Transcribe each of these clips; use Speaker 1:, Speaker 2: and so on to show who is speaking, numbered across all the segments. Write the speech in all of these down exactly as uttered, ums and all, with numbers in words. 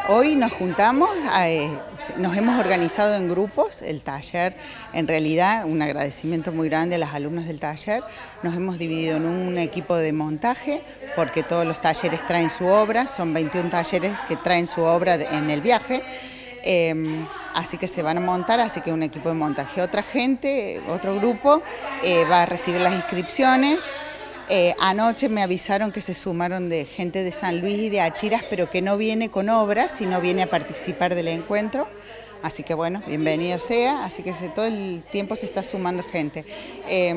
Speaker 1: Hoy nos juntamos, eh, nos hemos organizado en grupos, el taller, en realidad un agradecimiento muy grande a las alumnas del taller, nos hemos dividido en un equipo de montaje, porque todos los talleres traen su obra, son veintiún talleres que traen su obra en el viaje, eh, así que se van a montar, así que un equipo de montaje. Otra gente, otro grupo, eh, va a recibir las inscripciones. Eh, anoche me avisaron que se sumaron de gente de San Luis y de Achiras, pero que no viene con obras, sino viene a participar del encuentro. Así que bueno, bienvenido sea, así que se, todo el tiempo se está sumando gente. Eh,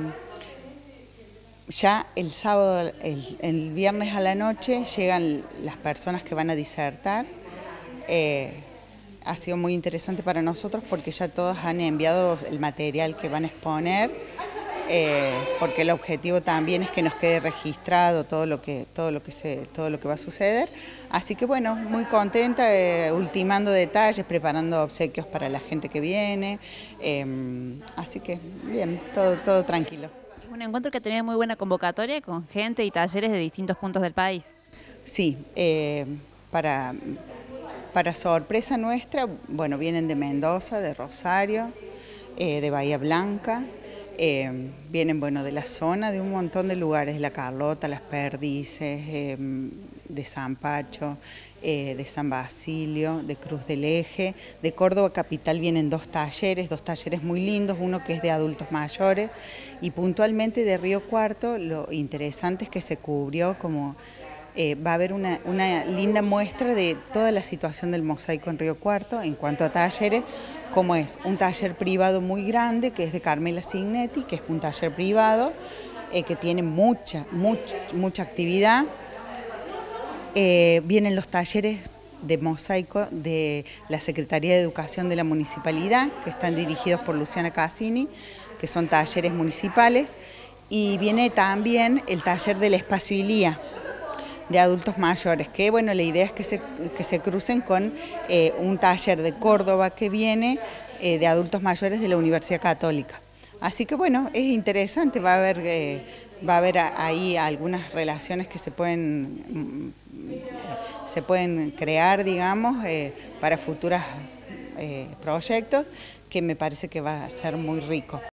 Speaker 1: ya el sábado, el, el viernes a la noche llegan las personas que van a disertar. Eh, ha sido muy interesante para nosotros porque ya todos han enviado el material que van a exponer. Eh, porque el objetivo también es que nos quede registrado todo lo que todo lo que se todo lo que va a suceder, así que bueno, muy contenta, eh, ultimando detalles, preparando obsequios para la gente que viene, eh, así que bien, todo todo tranquilo.
Speaker 2: Es un encuentro que ha tenido muy buena convocatoria con gente y talleres de distintos puntos del país.
Speaker 1: Sí, eh, para para sorpresa nuestra, bueno, vienen de Mendoza, de Rosario, eh, de Bahía Blanca. Eh, vienen bueno, de la zona, de un montón de lugares, La Carlota, Las Perdices, eh, de San Pacho, eh, de San Basilio, de Cruz del Eje. De Córdoba Capital vienen dos talleres, dos talleres muy lindos, uno que es de adultos mayores, y puntualmente de Río Cuarto lo interesante es que se cubrió como... Eh, va a haber una, una linda muestra de toda la situación del mosaico en Río Cuarto en cuanto a talleres, como es un taller privado muy grande, que es de Carmela Signetti, que es un taller privado, eh, que tiene mucha, mucha, mucha actividad. Eh, vienen los talleres de mosaico de la Secretaría de Educación de la Municipalidad, que están dirigidos por Luciana Cassini, que son talleres municipales, y viene también el taller del Espacio Ilía, de adultos mayores, que bueno, la idea es que se, que se crucen con eh, un taller de Córdoba que viene eh, de adultos mayores de la Universidad Católica. Así que bueno, es interesante, va a haber, eh, va a haber ahí algunas relaciones que se pueden, se pueden crear, digamos, eh, para futuros eh, proyectos, que me parece que va a ser muy rico.